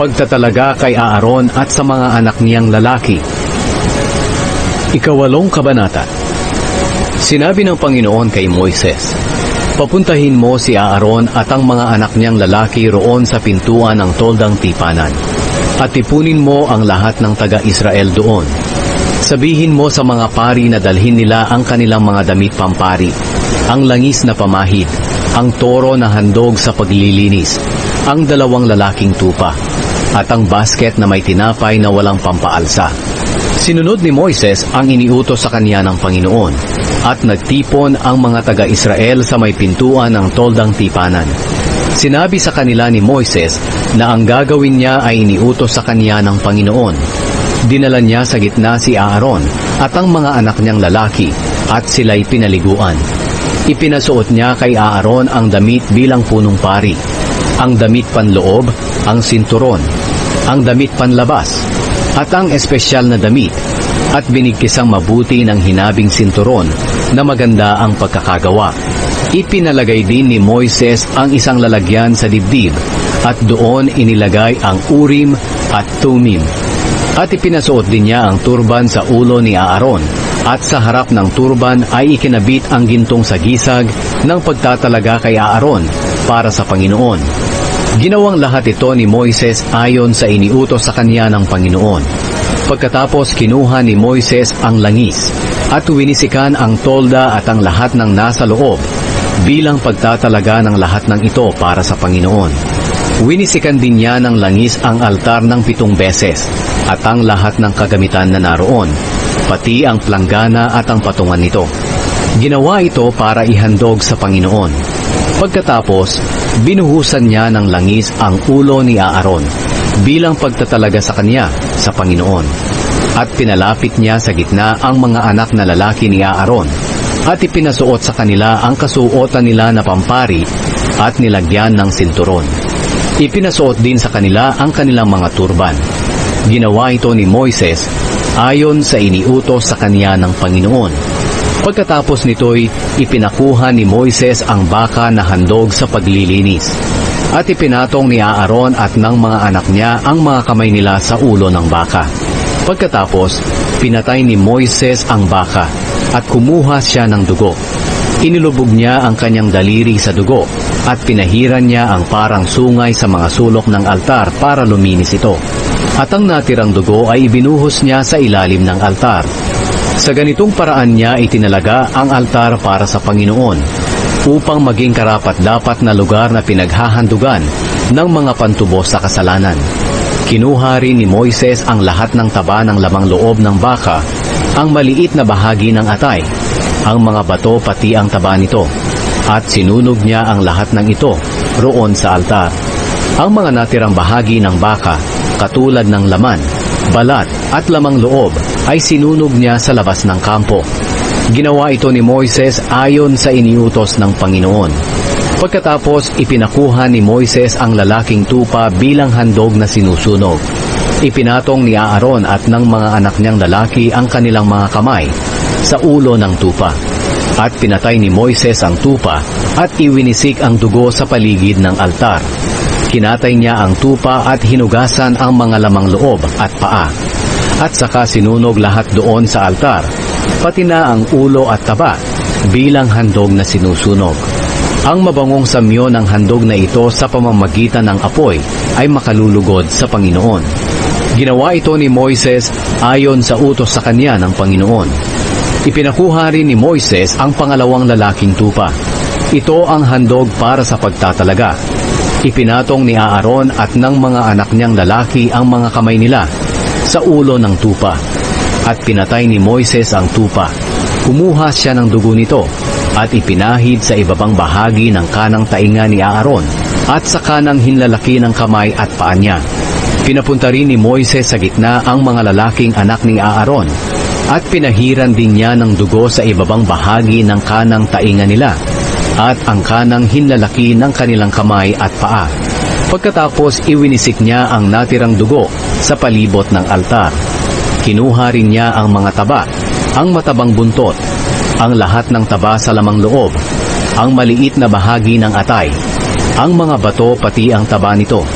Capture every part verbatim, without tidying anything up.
Pagtatalaga kay Aaron at sa mga anak niyang lalaki. Ikawalong kabanata. Sinabi ng Panginoon kay Moises, papuntahin mo si Aaron at ang mga anak niyang lalaki roon sa pintuan ng toldang tipanan, at tipunin mo ang lahat ng taga-Israel doon. Sabihin mo sa mga pari na dalhin nila ang kanilang mga damit pampari, ang langis na pamahid, ang toro na handog sa paglilinis, ang dalawang lalaking tupa, at ang basket na may tinapay na walang pampaalsa. Sinunod ni Moises ang iniutos sa kanya ng Panginoon, at nagtipon ang mga taga-Israel sa may pintuan ng toldang tipanan. Sinabi sa kanila ni Moises na ang gagawin niya ay iniutos sa kanya ng Panginoon. Dinala niya sa gitna si Aaron at ang mga anak niyang lalaki, at sila'y pinaliguan. Ipinasuot niya kay Aaron ang damit bilang punong pari, ang damit panloob, ang sinturon, ang damit panlabas, at ang espesyal na damit, at binigkisang mabuti ng hinabing sinturon na maganda ang pagkakagawa. Ipinalagay din ni Moises ang isang lalagyan sa dibdib, at doon inilagay ang Urim at Tumim. At ipinasuot din niya ang turban sa ulo ni Aaron, at sa harap ng turban ay ikinabit ang gintong sagisag ng pagtatalaga kay Aaron para sa Panginoon. Ginawang lahat ito ni Moises ayon sa iniutos sa kanya ng Panginoon. Pagkatapos kinuha ni Moises ang langis, at winisikan ang tolda at ang lahat ng nasa loob, bilang pagtatalaga ng lahat ng ito para sa Panginoon. Winisikan din niya ng langis ang altar ng pitong beses, at ang lahat ng kagamitan na naroon, pati ang planggana at ang patungan nito. Ginawa ito para ihandog sa Panginoon. Pagkatapos, binuhusan niya ng langis ang ulo ni Aaron, bilang pagtatalaga sa kanya sa Panginoon. At pinalapit niya sa gitna ang mga anak na lalaki ni Aaron, at ipinasuot sa kanila ang kasuotan nila na pampari, at nilagyan ng sinturon. Ipinasuot din sa kanila ang kanilang mga turban. Ginawa ito ni Moises ayon sa iniutos sa kanya ng Panginoon. Pagkatapos nito'y ipinakuha ni Moises ang baka na handog sa paglilinis, at ipinatong ni Aaron at ng mga anak niya ang mga kamay nila sa ulo ng baka. Pagkatapos, pinatay ni Moises ang baka, at kumuha siya ng dugo. Inilubog niya ang kanyang daliri sa dugo, at pinahiran niya ang parang sungay sa mga sulok ng altar para luminis ito. At ang natirang dugo ay ibinuhos niya sa ilalim ng altar. Sa ganitong paraan niya itinalaga ang altar para sa Panginoon, upang maging karapat-dapat na lugar na pinaghahandugan ng mga pantubos sa kasalanan. Kinuha rin ni Moises ang lahat ng taba ng lamang loob ng baka, ang maliit na bahagi ng atay, ang mga bato pati ang taba nito, at sinunog niya ang lahat ng ito roon sa altar. Ang mga natirang bahagi ng baka, katulad ng laman, balat at lamang loob, ay sinunog niya sa labas ng kampo. Ginawa ito ni Moises ayon sa iniutos ng Panginoon. Pagkatapos, ipinakuha ni Moises ang lalaking tupa bilang handog na sinusunog. Ipinatong ni Aaron at ng mga anak niyang lalaki ang kanilang mga kamay sa ulo ng tupa. At pinatay ni Moises ang tupa, at iwinisik ang dugo sa paligid ng altar. Kinatay niya ang tupa at hinugasan ang mga lamang loob at paa. At saka sinunog lahat doon sa altar, pati na ang ulo at taba, bilang handog na sinusunog. Ang mabangong samyo ng handog na ito sa pamamagitan ng apoy ay makalulugod sa Panginoon. Ginawa ito ni Moises ayon sa utos sa kanya ng Panginoon. Ipinakuha rin ni Moises ang pangalawang lalaking tupa. Ito ang handog para sa pagtatalaga. Ipinatong ni Aaron at ng mga anak niyang lalaki ang mga kamay nila sa ulo ng tupa. At pinatay ni Moises ang tupa. Kumuha siya ng dugo nito at ipinahid sa ibabang bahagi ng kanang tainga ni Aaron at sa kanang hinlalaki ng kamay at paa niya. Pinapunta rin ni Moises sa gitna ang mga lalaking anak ni Aaron, at pinahiran din niya ng dugo sa ibabang bahagi ng kanang tainga nila at ang kanang hinlalaki ng kanilang kamay at paa. Pagkatapos iwinisik niya ang natirang dugo sa palibot ng altar. Kinuha rin niya ang mga taba, ang matabang buntot, ang lahat ng taba sa lamang loob, ang maliit na bahagi ng atay, ang mga bato pati ang taba nito.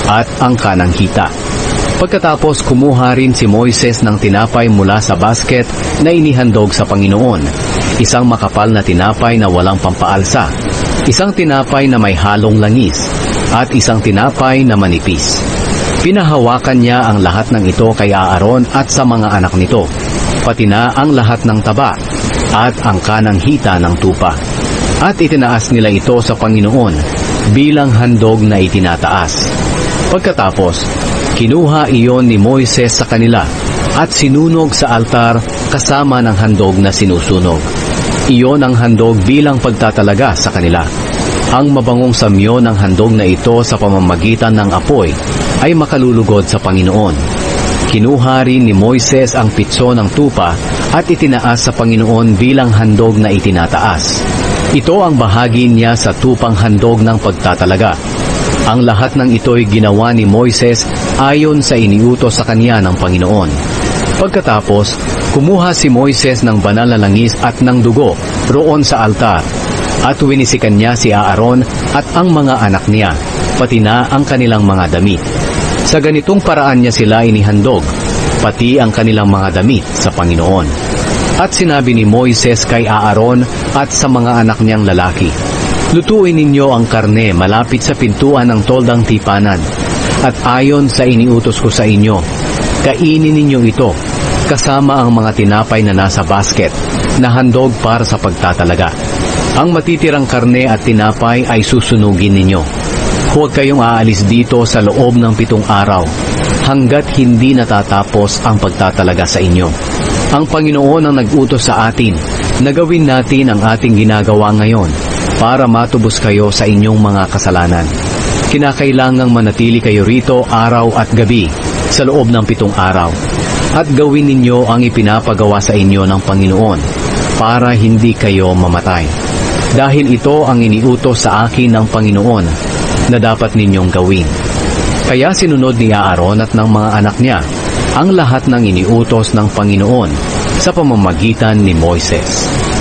at ang kanang hita. Pagkatapos kumuha rin si Moises ng tinapay mula sa basket na inihandog sa Panginoon, isang makapal na tinapay na walang pampaalsa, isang tinapay na may halong langis, at isang tinapay na manipis. Pinahawakan niya ang lahat ng ito kay Aaron at sa mga anak nito, pati na ang lahat ng taba at ang kanang hita ng tupa. At itinaas nila ito sa Panginoon bilang handog na itinataas. Pagkatapos, kinuha iyon ni Moises sa kanila at sinunog sa altar kasama ng handog na sinusunog. Iyon ang handog bilang pagtatalaga sa kanila. Ang mabangong samyo ng handog na ito sa pamamagitan ng apoy ay makalulugod sa Panginoon. Kinuha rin ni Moises ang pitso ng tupa at itinaas sa Panginoon bilang handog na itinataas. Ito ang bahagi niya sa tupang handog ng pagtatalaga. Ang lahat ng ito'y ginawa ni Moises ayon sa iniutos sa kanya ng Panginoon. Pagkatapos, kumuha si Moises ng banal na langis at ng dugo roon sa altar, at winisikan niya si Aaron at ang mga anak niya, pati na ang kanilang mga damit. Sa ganitong paraan niya sila inihandog, pati ang kanilang mga damit sa Panginoon. At sinabi ni Moises kay Aaron at sa mga anak niyang lalaki, "Lutuin ninyo ang karne malapit sa pintuan ng toldang tipanan, at ayon sa iniutos ko sa inyo, kainin ninyo ito, kasama ang mga tinapay na nasa basket, na handog para sa pagtatalaga. Ang matitirang karne at tinapay ay susunugin ninyo. Huwag kayong aalis dito sa loob ng pitong araw, hanggat hindi natatapos ang pagtatalaga sa inyo. Ang Panginoon ang nag-utos sa atin na gawin natin ang ating ginagawa ngayon para matubos kayo sa inyong mga kasalanan. Kinakailangang manatili kayo rito araw at gabi sa loob ng pitong araw, at gawin ninyo ang ipinapagawa sa inyo ng Panginoon para hindi kayo mamatay. Dahil ito ang iniutos sa akin ng Panginoon na dapat ninyong gawin." Kaya sinunod ni Aaron at ng mga anak niya ang lahat ng iniutos ng Panginoon sa pamamagitan ni Moises.